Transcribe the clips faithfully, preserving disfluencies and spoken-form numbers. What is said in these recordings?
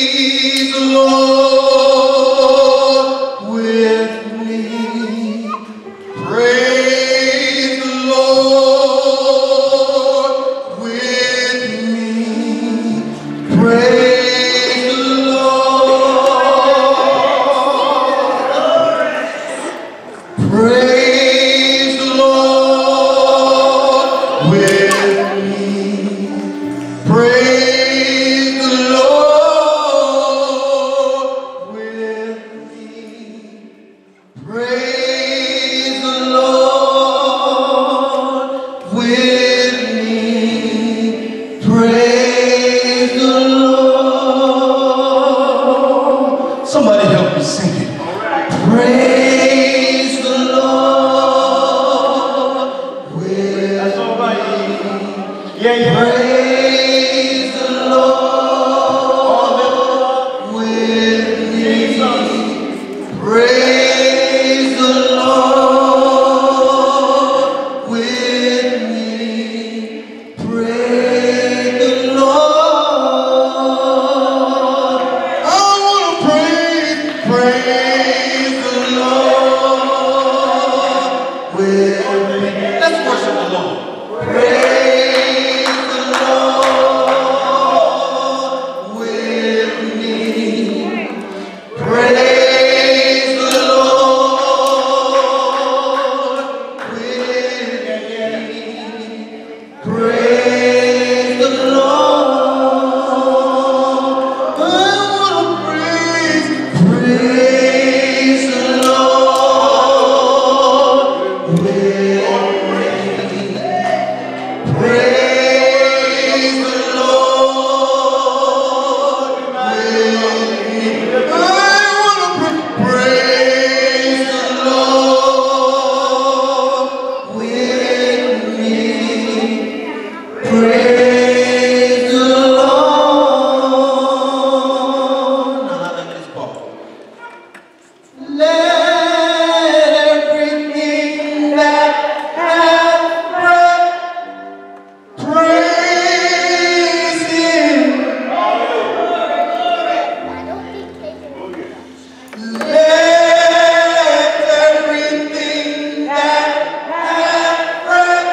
the Lord with me. Praise the Lord with me. Praise the Lord. Praise the Lord with me. Praise the Lord with me. Praise the Lord with me. Praise the Lord. Somebody help me sing it. Praise the Lord with That's all right. me. Yeah, yeah. Praise the Lord with me. Praise the Lord with me. Praise the Lord. I want to praise, praise the Lord with me. Let's worship the Lord. Praise the Lord with me. Praise the Lord with me. Praise the Lord. I want to praise, praise the Lord with me. Praise the Lord with me. I want to praise the Lord with me. Praise the Lord. Now I like this part. Let everything that hath breath praise Him. Let everything that hath breath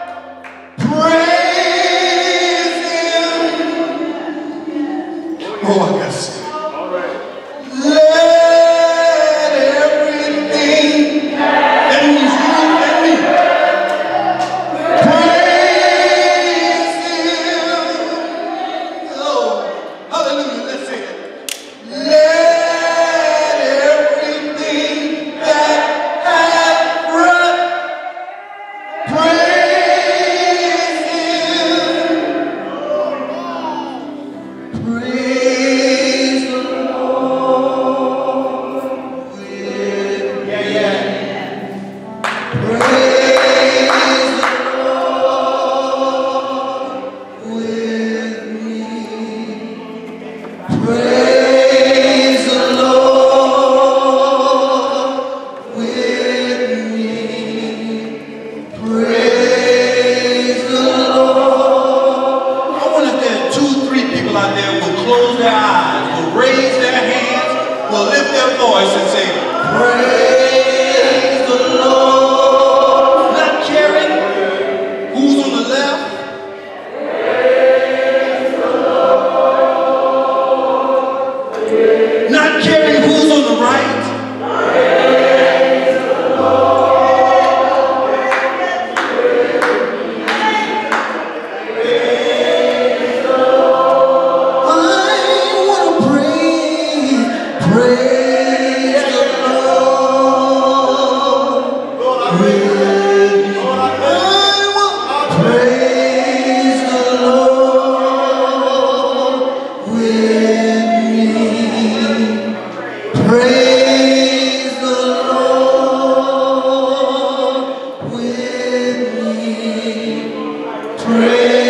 praise Him. Oh, I gotta sing. Let everything that means you and me praise Him. Oh, hallelujah. Let's sing it. Let everything that hath breath praise Him. Praise the Lord with me. Yeah, yeah. Praise the Lord with me. Praise the Lord with me. Praise the Lord. I wonder if there are two, three people out there who will close their eyes, will raise their hands, will lift their voice and say, praise the Lord. Not caring who's on the left. Not caring who's on the right. I want to praise, praise the Lord with me. I want to praise the Lord with me. Praise the Lord with me. Praise